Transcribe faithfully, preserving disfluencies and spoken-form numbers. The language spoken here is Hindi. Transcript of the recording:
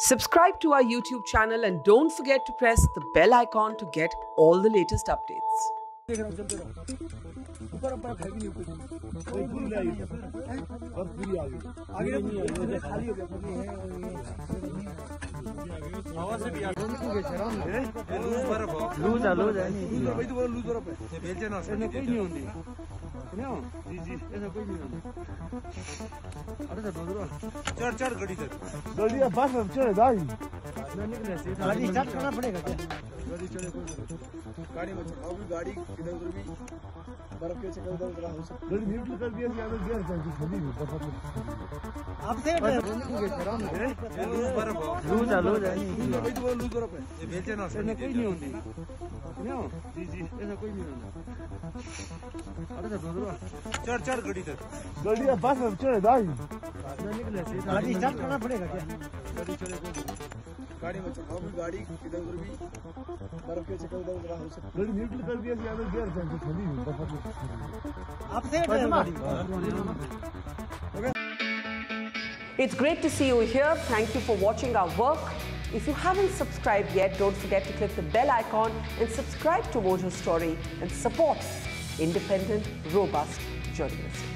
Subscribe to our YouTube channel and don't forget to press the bell icon to get all the latest updates. चढ़ चढ़ गड़ी तक गड़ी बस चढ़े दाई गाड़ी स्टार्ट करना पड़ेगा क्या गाड़ी चढ़े कोई गाड़ी में चढ़ाओ भी गाड़ी इधर उधर भी बर्फ के चक्कर उधर उधर हो सकता गड़ी न्यूट्रल कर दिया यार गियर चलती खड़ी है पता नहीं आप से बर्फ लूज आ लूज है भाई तो लूज बर्फ है ये बेचे ना इसमें कोई नहीं होती जी जी ऐसा कोई नहीं होता अरे चढ़ चढ़ गड़ी तक गड़ी बस चढ़े दाई गाड़ी स्टार्ट करना पड़ेगा क्या गाड़ी चढ़े कोई गाड़ी में चढ़ाओ भी गाड़ी इधर उधर भी बर्फ के चक्कर उधर उधर हो सकता गड़ी न्यूट्रल कर दिया यार गियर चलती खड़ी है पता नहीं आप से It's great to see you here. Thank you for watching our work. If you haven't subscribed yet, don't forget to click the bell icon and subscribe to Mojo Story and support independent, robust journalism.